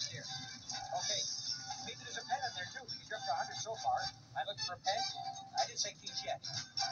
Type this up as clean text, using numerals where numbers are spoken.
here. Okay. Maybe there's a pen in there too, because you're up to 100 so far. I'm looking for a pen. I didn't say keys yet.